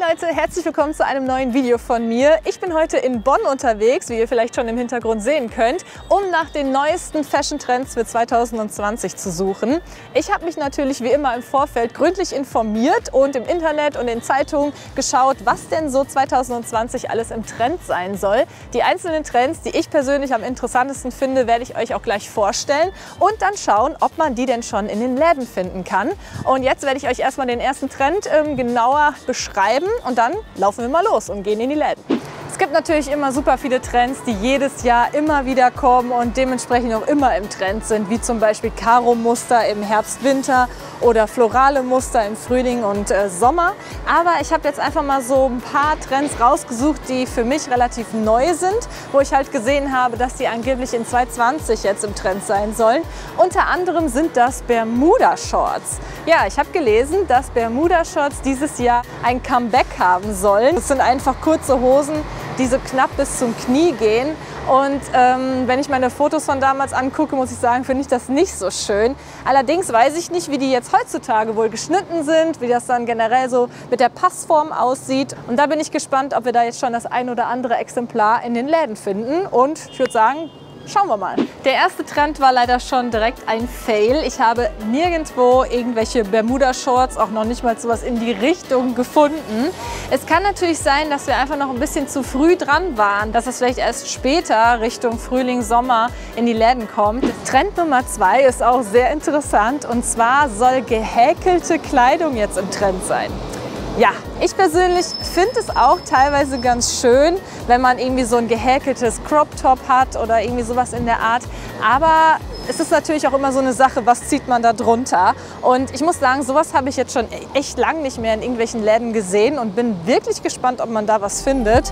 Leute, herzlich willkommen zu einem neuen Video von mir. Ich bin heute in Bonn unterwegs, wie ihr vielleicht schon im Hintergrund sehen könnt, um nach den neuesten Fashion-Trends für 2020 zu suchen. Ich habe mich natürlich wie immer im Vorfeld gründlich informiert und im Internet und in Zeitungen geschaut, was denn so 2020 alles im Trend sein soll. Die einzelnen Trends, die ich persönlich am interessantesten finde, werde ich euch auch gleich vorstellen und dann schauen, ob man die denn schon in den Läden finden kann. Und jetzt werde ich euch erstmal den ersten Trend genauer beschreiben und dann laufen wir mal los und gehen in die Läden. Es gibt natürlich immer super viele Trends, die jedes Jahr immer wieder kommen und dementsprechend auch immer im Trend sind, wie zum Beispiel Karo-Muster im Herbst, Winter oder florale Muster im Frühling und Sommer. Aber ich habe jetzt einfach mal so ein paar Trends rausgesucht, die für mich relativ neu sind, wo ich halt gesehen habe, dass die angeblich in 2020 jetzt im Trend sein sollen. Unter anderem sind das Bermuda-Shorts. Ja, ich habe gelesen, dass Bermuda-Shorts dieses Jahr ein Comeback haben sollen. Das sind einfach kurze Hosen, die so knapp bis zum Knie gehen. Und wenn ich meine Fotos von damals angucke, muss ich sagen, finde ich das nicht so schön. Allerdings weiß ich nicht, wie die jetzt heutzutage wohl geschnitten sind, wie das dann generell so mit der Passform aussieht. Und da bin ich gespannt, ob wir da jetzt schon das ein oder andere Exemplar in den Läden finden. Und ich würde sagen, schauen wir mal. Der erste Trend war leider schon direkt ein Fail. Ich habe nirgendwo irgendwelche Bermuda-Shorts, auch noch nicht mal sowas in die Richtung gefunden. Es kann natürlich sein, dass wir einfach noch ein bisschen zu früh dran waren, dass es vielleicht erst später Richtung Frühling, Sommer in die Läden kommt. Trend Nummer 2 ist auch sehr interessant und zwar soll gehäkelte Kleidung jetzt im Trend sein. Ja, ich persönlich finde es auch teilweise ganz schön, wenn man irgendwie so ein gehäkeltes Crop-Top hat oder irgendwie sowas in der Art. Aber es ist natürlich auch immer so eine Sache, was zieht man da drunter. Und ich muss sagen, sowas habe ich jetzt schon echt lang nicht mehr in irgendwelchen Läden gesehen und bin wirklich gespannt, ob man da was findet.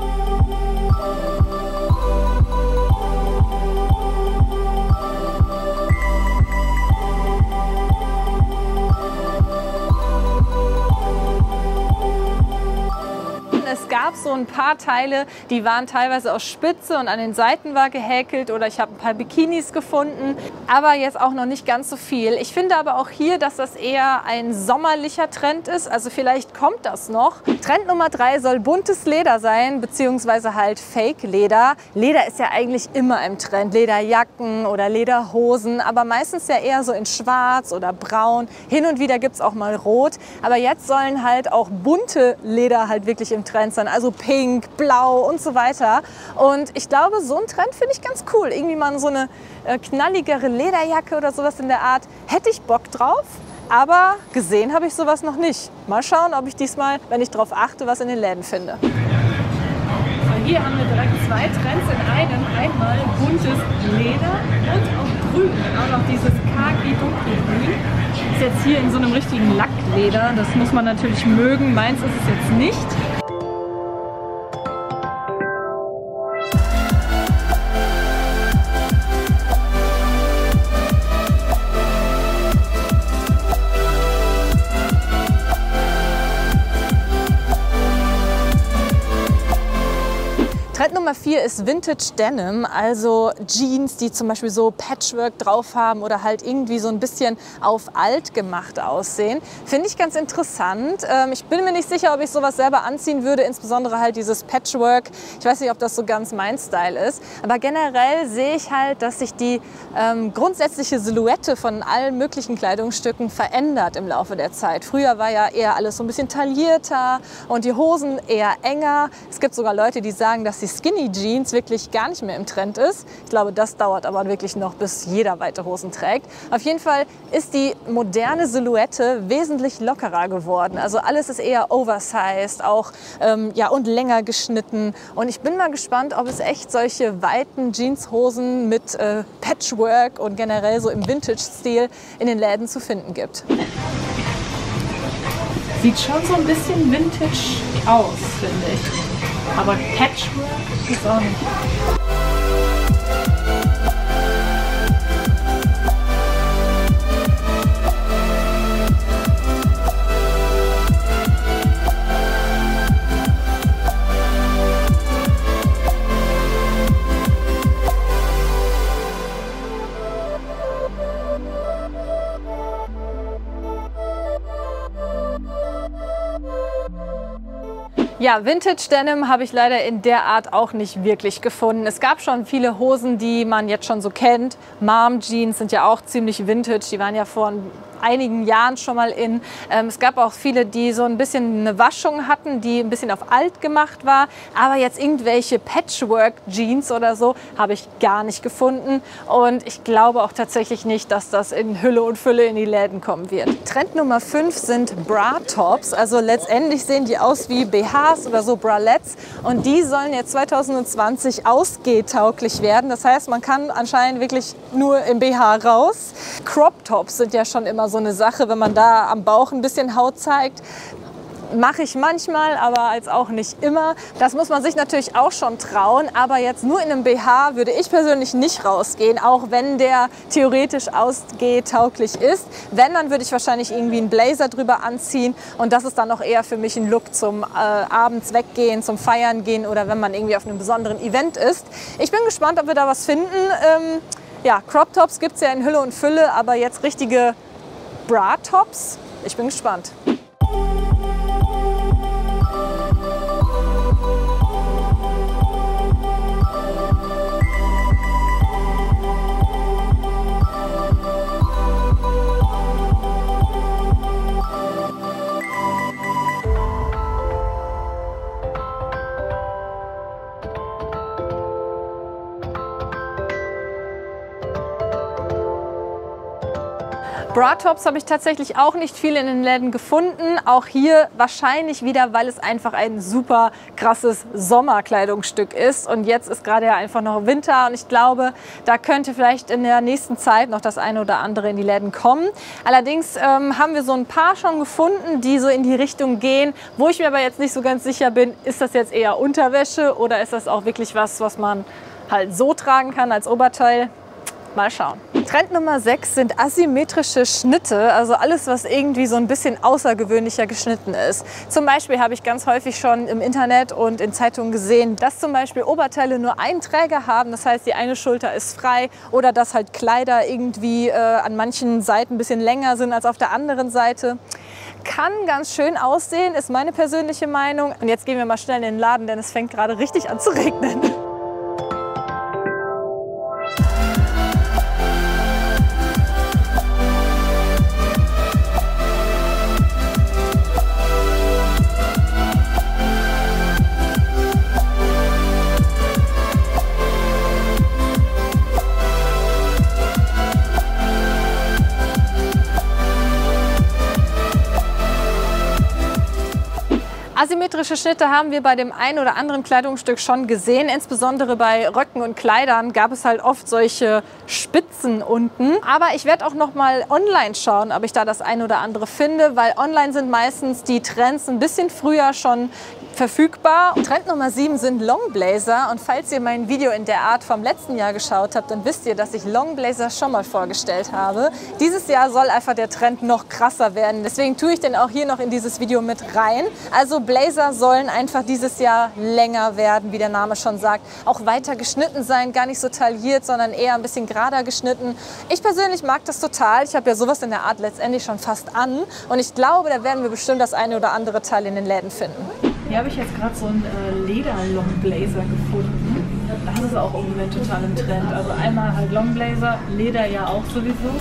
Es gab so ein paar Teile, die waren teilweise aus Spitze und an den Seiten war gehäkelt oder ich habe ein paar Bikinis gefunden, aber jetzt auch noch nicht ganz so viel. Ich finde aber auch hier, dass das eher ein sommerlicher Trend ist, also vielleicht kommt das noch. Trend Nummer 3 soll buntes Leder sein, beziehungsweise halt Fake-Leder. Leder ist ja eigentlich immer im Trend, Lederjacken oder Lederhosen, aber meistens ja eher so in schwarz oder braun. Hin und wieder gibt es auch mal rot, aber jetzt sollen halt auch bunte Leder halt wirklich im Trend sein, also pink, blau und so weiter. Und ich glaube, so ein Trend finde ich ganz cool. Irgendwie mal so eine knalligere Lederjacke oder sowas in der Art. Hätte ich Bock drauf, aber gesehen habe ich sowas noch nicht. Mal schauen, ob ich diesmal, wenn ich darauf achte, was in den Läden finde. So, hier haben wir direkt zwei Trends in einem. Einmal buntes Leder und auch grün. Auch noch dieses khaki-dunkelgrün. Ist jetzt hier in so einem richtigen Lackleder. Das muss man natürlich mögen. Meins ist es jetzt nicht. Trend Nummer 4 ist Vintage Denim, also Jeans, die zum Beispiel so Patchwork drauf haben oder halt irgendwie so ein bisschen auf alt gemacht aussehen. Finde ich ganz interessant. Ich bin mir nicht sicher, ob ich sowas selber anziehen würde, insbesondere halt dieses Patchwork. Ich weiß nicht, ob das so ganz mein Style ist, aber generell sehe ich halt, dass sich die grundsätzliche Silhouette von allen möglichen Kleidungsstücken verändert im Laufe der Zeit. Früher war ja eher alles so ein bisschen taillierter und die Hosen eher enger. Es gibt sogar Leute, die sagen, dass die Skinny Jeans wirklich gar nicht mehr im Trend ist. Ich glaube, das dauert aber wirklich noch, bis jeder weite Hosen trägt. Auf jeden Fall ist die moderne Silhouette wesentlich lockerer geworden. Also alles ist eher oversized, auch ja, und länger geschnitten. Und ich bin mal gespannt, ob es echt solche weiten Jeanshosen mit Patchwork und generell so im Vintage-Stil in den Läden zu finden gibt. Sieht schon so ein bisschen vintage aus, finde ich. Aber Patchwork ist auch nicht. Ja, Vintage Denim habe ich leider in der Art auch nicht wirklich gefunden. Es gab schon viele Hosen, die man jetzt schon so kennt. Mom Jeans sind ja auch ziemlich vintage. Die waren ja vor einigen Jahren schon mal in. Es gab auch viele, die so ein bisschen eine Waschung hatten, die ein bisschen auf alt gemacht war. Aber jetzt irgendwelche Patchwork-Jeans oder so habe ich gar nicht gefunden. Und ich glaube auch tatsächlich nicht, dass das in Hülle und Fülle in die Läden kommen wird. Trend Nummer 5 sind Bra-Tops. Also letztendlich sehen die aus wie BHs oder so Bralettes. Und die sollen jetzt 2020 ausgehtauglich werden. Das heißt, man kann anscheinend wirklich nur im BH raus. Crop-Tops sind ja schon immer so eine Sache, wenn man da am Bauch ein bisschen Haut zeigt. Mache ich manchmal, aber jetzt auch nicht immer. Das muss man sich natürlich auch schon trauen, aber jetzt nur in einem BH würde ich persönlich nicht rausgehen, auch wenn der theoretisch ausgehtauglich ist. Wenn, dann würde ich wahrscheinlich irgendwie einen Blazer drüber anziehen und das ist dann auch eher für mich ein Look zum abends weggehen, zum Feiern gehen oder wenn man irgendwie auf einem besonderen Event ist. Ich bin gespannt, ob wir da was finden. Ja, Crop Tops gibt es ja in Hülle und Fülle, aber jetzt richtige Bra-Tops? Ich bin gespannt. Bra-Tops habe ich tatsächlich auch nicht viel in den Läden gefunden. Auch hier wahrscheinlich wieder, weil es einfach ein super krasses Sommerkleidungsstück ist. Und jetzt ist gerade ja einfach noch Winter und ich glaube, da könnte vielleicht in der nächsten Zeit noch das eine oder andere in die Läden kommen. Allerdings haben wir so ein paar schon gefunden, die so in die Richtung gehen, wo ich mir aber jetzt nicht so ganz sicher bin, ist das jetzt eher Unterwäsche oder ist das auch wirklich was, was man halt so tragen kann als Oberteil? Mal schauen. Trend Nummer 6 sind asymmetrische Schnitte, also alles, was irgendwie so ein bisschen außergewöhnlicher geschnitten ist. Zum Beispiel habe ich ganz häufig schon im Internet und in Zeitungen gesehen, dass zum Beispiel Oberteile nur einen Träger haben, das heißt, die eine Schulter ist frei oder dass halt Kleider irgendwie an manchen Seiten ein bisschen länger sind als auf der anderen Seite. Kann ganz schön aussehen, ist meine persönliche Meinung. Und jetzt gehen wir mal schnell in den Laden, denn es fängt gerade richtig an zu regnen. Asymmetrische Schnitte haben wir bei dem einen oder anderen Kleidungsstück schon gesehen. Insbesondere bei Röcken und Kleidern gab es halt oft solche Spitzen unten. Aber ich werde auch noch mal online schauen, ob ich da das ein oder andere finde, weil online sind meistens die Trends ein bisschen früher schon verfügbar. Trend Nummer 7 sind Longblazer und falls ihr mein Video in der Art vom letzten Jahr geschaut habt, dann wisst ihr, dass ich Longblazer schon mal vorgestellt habe. Dieses Jahr soll einfach der Trend noch krasser werden, deswegen tue ich den auch hier noch in dieses Video mit rein. Also Blazer sollen einfach dieses Jahr länger werden, wie der Name schon sagt, auch weiter geschnitten sein, gar nicht so tailliert, sondern eher ein bisschen gerader geschnitten. Ich persönlich mag das total, ich habe ja sowas in der Art letztendlich schon fast an und ich glaube, da werden wir bestimmt das eine oder andere Teil in den Läden finden. Hier habe ich jetzt gerade so einen Leder-Longblazer gefunden. Das ist auch im Moment total im Trend. Also einmal halt Longblazer, Leder ja auch sowieso.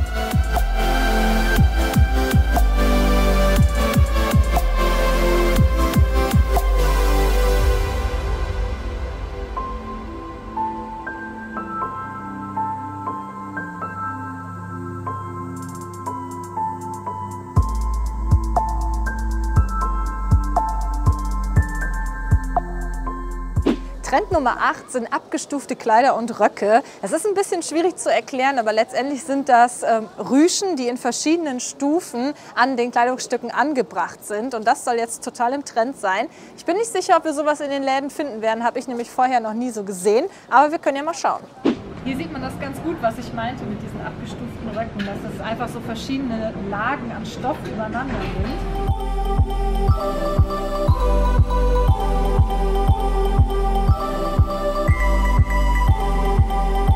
Trend Nummer 8 sind abgestufte Kleider und Röcke. Es ist ein bisschen schwierig zu erklären, aber letztendlich sind das Rüschen, die in verschiedenen Stufen an den Kleidungsstücken angebracht sind. Und das soll jetzt total im Trend sein. Ich bin nicht sicher, ob wir sowas in den Läden finden werden. Habe ich nämlich vorher noch nie so gesehen. Aber wir können ja mal schauen. Hier sieht man das ganz gut, was ich meinte mit diesen abgestuften Röcken. Dass es einfach so verschiedene Lagen an Stoff übereinander sind.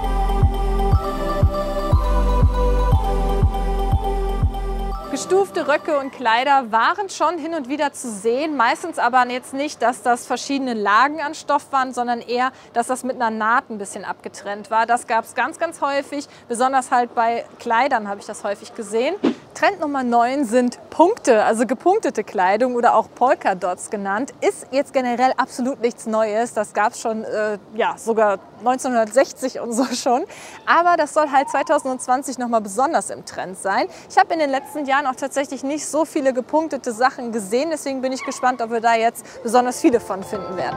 Gestufte Röcke und Kleider waren schon hin und wieder zu sehen. Meistens aber jetzt nicht, dass das verschiedene Lagen an Stoff waren, sondern eher, dass das mit einer Naht ein bisschen abgetrennt war. Das gab es ganz, ganz häufig. Besonders halt bei Kleidern habe ich das häufig gesehen. Trend Nummer 9 sind Punkte, also gepunktete Kleidung oder auch Polka-Dots genannt. Ist jetzt generell absolut nichts Neues. Das gab es schon ja, sogar 1960 und so schon. Aber das soll halt 2020 nochmal besonders im Trend sein. Ich habe in den letzten Jahren auch tatsächlich nicht so viele gepunktete Sachen gesehen. Deswegen bin ich gespannt, ob wir da jetzt besonders viele von finden werden.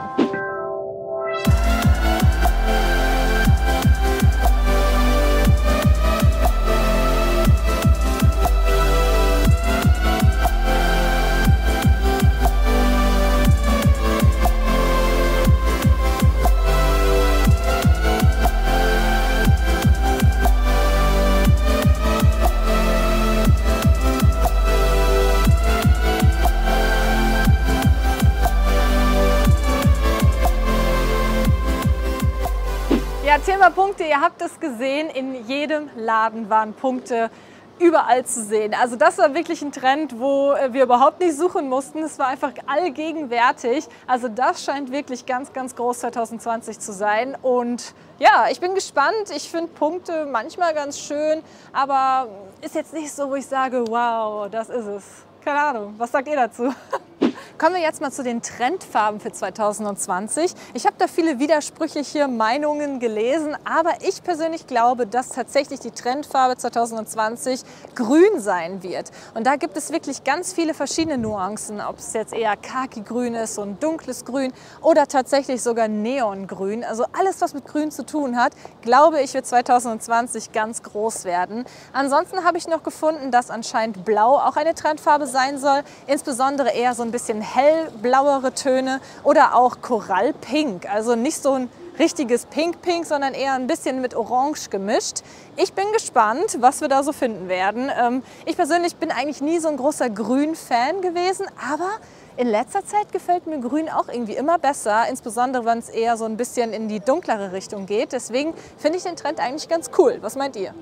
Ja, Thema Punkte, ihr habt es gesehen, in jedem Laden waren Punkte überall zu sehen. Also das war wirklich ein Trend, wo wir überhaupt nicht suchen mussten. Es war einfach allgegenwärtig. Also das scheint wirklich ganz, ganz groß 2020 zu sein. Und ja, ich bin gespannt. Ich finde Punkte manchmal ganz schön, aber ist jetzt nicht so, wo ich sage, wow, das ist es. Keine Ahnung, was sagt ihr dazu? Kommen wir jetzt mal zu den Trendfarben für 2020. Ich habe da viele widersprüchliche Meinungen gelesen, aber ich persönlich glaube, dass tatsächlich die Trendfarbe 2020 grün sein wird. Und da gibt es wirklich ganz viele verschiedene Nuancen, ob es jetzt eher Khaki-Grün ist, so ein dunkles Grün oder tatsächlich sogar Neongrün. Also alles, was mit Grün zu tun hat, glaube ich, wird 2020 ganz groß werden. Ansonsten habe ich noch gefunden, dass anscheinend Blau auch eine Trendfarbe sein soll, insbesondere eher so ein bisschen hellblauere Töne oder auch Korallpink, also nicht so ein richtiges Pink-Pink, sondern eher ein bisschen mit Orange gemischt. Ich bin gespannt, was wir da so finden werden. Ich persönlich bin eigentlich nie so ein großer Grün-Fan gewesen, aber in letzter Zeit gefällt mir Grün auch irgendwie immer besser, insbesondere wenn es eher so ein bisschen in die dunklere Richtung geht. Deswegen finde ich den Trend eigentlich ganz cool. Was meint ihr?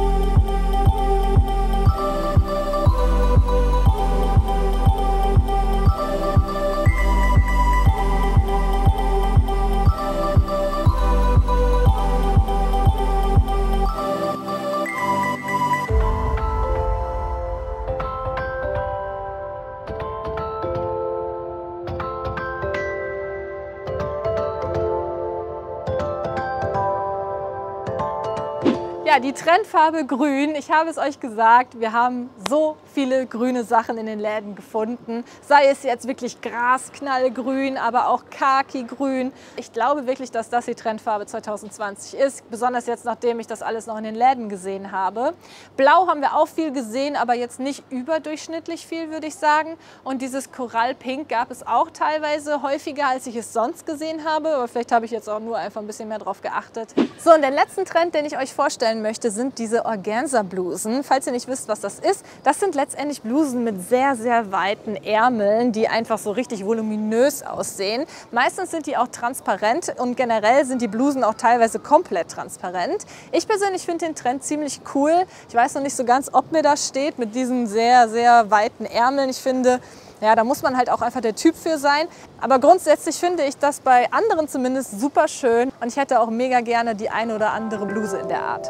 Ja, die Trendfarbe Grün, ich habe es euch gesagt, wir haben so viele grüne Sachen in den Läden gefunden. Sei es jetzt wirklich Grasknallgrün, aber auch Khaki-Grün. Ich glaube wirklich, dass das die Trendfarbe 2020 ist, besonders jetzt, nachdem ich das alles noch in den Läden gesehen habe. Blau haben wir auch viel gesehen, aber jetzt nicht überdurchschnittlich viel, würde ich sagen. Und dieses Korallpink gab es auch teilweise häufiger, als ich es sonst gesehen habe. Aber vielleicht habe ich jetzt auch nur einfach ein bisschen mehr drauf geachtet. So, und den letzten Trend, den ich euch vorstellen möchte, sind diese Organza-Blusen. Falls ihr nicht wisst, was das sind letztendlich Blusen mit sehr, sehr weiten Ärmeln, die einfach so richtig voluminös aussehen. Meistens sind die auch transparent und generell sind die Blusen auch teilweise komplett transparent. Ich persönlich finde den Trend ziemlich cool. Ich weiß noch nicht so ganz, ob mir das steht mit diesen sehr, sehr weiten Ärmeln. Ich finde, ja, da muss man halt auch einfach der Typ für sein. Aber grundsätzlich finde ich das bei anderen zumindest super schön. Und ich hätte auch mega gerne die eine oder andere Bluse in der Art.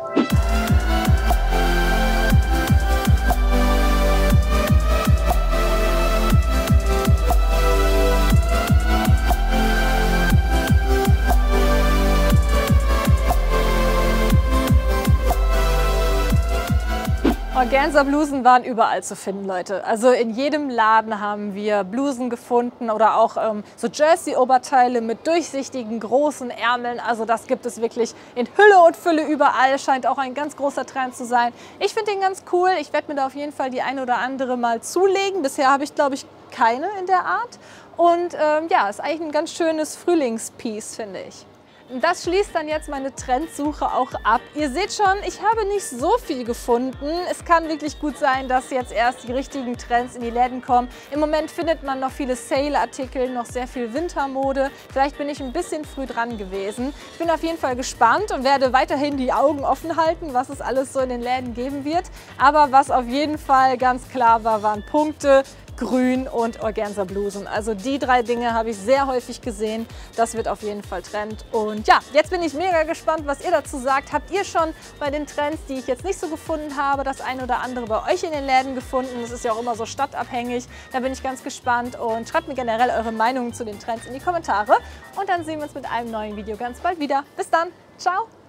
Organza-Blusen waren überall zu finden, Leute. Also in jedem Laden haben wir Blusen gefunden oder auch so Jersey-Oberteile mit durchsichtigen, großen Ärmeln. Also das gibt es wirklich in Hülle und Fülle überall. Scheint auch ein ganz großer Trend zu sein. Ich finde den ganz cool. Ich werde mir da auf jeden Fall die eine oder andere mal zulegen. Bisher habe ich, glaube ich, keine in der Art. Und ja, ist eigentlich ein ganz schönes Frühlingspiece, finde ich. Das schließt dann jetzt meine Trendsuche auch ab. Ihr seht schon, ich habe nicht so viel gefunden. Es kann wirklich gut sein, dass jetzt erst die richtigen Trends in die Läden kommen. Im Moment findet man noch viele Sale-Artikel, noch sehr viel Wintermode. Vielleicht bin ich ein bisschen früh dran gewesen. Ich bin auf jeden Fall gespannt und werde weiterhin die Augen offen halten, was es alles so in den Läden geben wird. Aber was auf jeden Fall ganz klar war, waren Punkte, Grün und Organza-Blusen. Also die 3 Dinge habe ich sehr häufig gesehen. Das wird auf jeden Fall Trend. Und ja, jetzt bin ich mega gespannt, was ihr dazu sagt. Habt ihr schon bei den Trends, die ich jetzt nicht so gefunden habe, das eine oder andere bei euch in den Läden gefunden? Das ist ja auch immer so stadtabhängig. Da bin ich ganz gespannt und schreibt mir generell eure Meinungen zu den Trends in die Kommentare. Und dann sehen wir uns mit einem neuen Video ganz bald wieder. Bis dann. Ciao.